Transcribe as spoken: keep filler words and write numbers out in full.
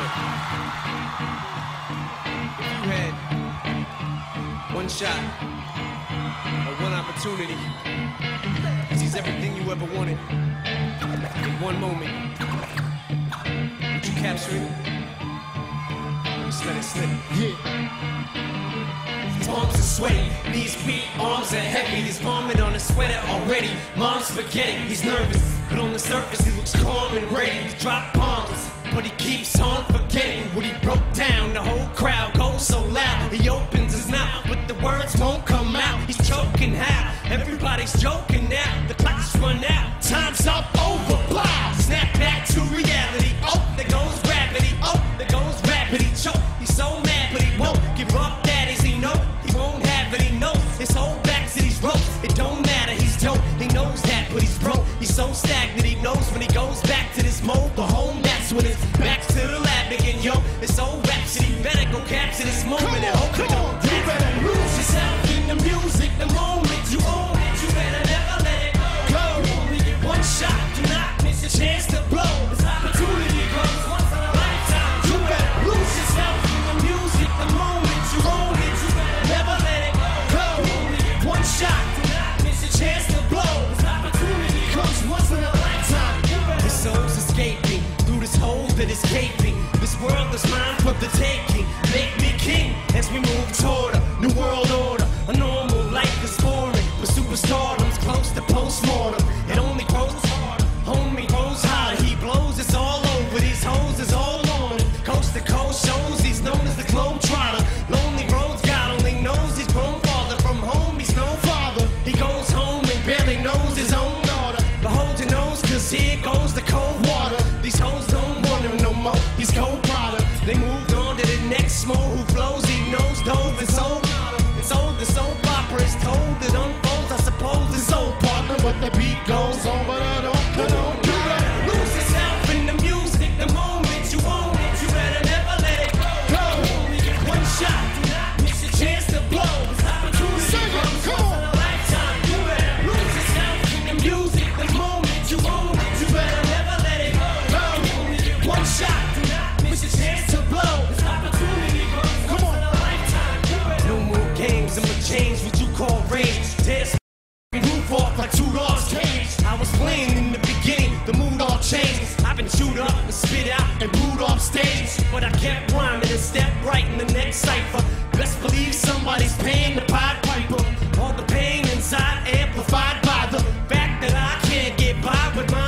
You had one shot or one opportunity to seize everything you ever wanted in one moment. Would you capture it? Just let it slip. Yeah. Palms are sweaty, knees weak, arms are heavy. He's vomit on his sweater already. Mom's spaghetti, he's nervous, but on the surface he looks calm and ready to drop bombs. But he keeps on forgetting what he broke down. The whole crowd goes so loud. He opens his mouth, but the words won't come out. He's choking how? Everybody's joking now. The clock's run out. Time's up, over, blah. Snap back to reality. Oh, there goes gravity. Oh, there goes rapidity. Choke. He's so mad, but he won't give up. That is, he know he won't have it. He knows his whole back to these ropes. It don't matter. He's dope. He knows that, but he's broke. He's so stagnant. He knows when he goes back to this mold, the home. That's when it's back to the lab again, yo. It's old rhapsody. Better go capture this moment and hope it don't. You better lose yourself in the music. The moment you own it, you better never let it go. Go. You only get one shot. Do not miss a chance to blow. This opportunity comes once in a lifetime. You better lose yourself in the music. The moment you own it, you better never let it go. Go. You only get one shot. Do not miss a chance to blow. This opportunity comes once in a lifetime. His soul's escaping through this hole that is gaping. This world is mine for the taking. Make me king as we move toward a new world order. A normal life is boring, but superstardom's close to postmortem. It only grows harder, homie grows hotter. He blows, it's all over. These hoes is all on him. Coast to coast shows, he's known as the globetrotter. Lonely roads, God only knows he's grown farther from home. He's no father. He goes home and barely knows his own daughter. But hold your nose, cause here goes the cold water. These hoes don't want him no more. He's cold product. They moved on to the next mo who flows. He knows dove. It's old. It's old. The soap opera is told. It unfolds. I suppose it's old partner, but the beat goes on. But I don't. I don't do that. Lose yourself in the music. The moment you own it, you better never let it go. Go. You only get one shot. Do not miss a chance to blow. This opportunity comes once in a lifetime. You better lose yourself in the music. The moment you own it, you better never let it go. Go. You only get one shot. Do not miss a chance to blow. This opportunity comes once in a lifetime. No more games. I'ma change what you call rage. Dance roof off like two dogs cage. I was playing in the beginning, the mood all changed. I've been chewed up and spit out and booed off stage, but I kept rhyming and stepped right in the next cipher. Best believe somebody's paying the Pied Piper. All the pain inside amplified by the fact that I can't get by with my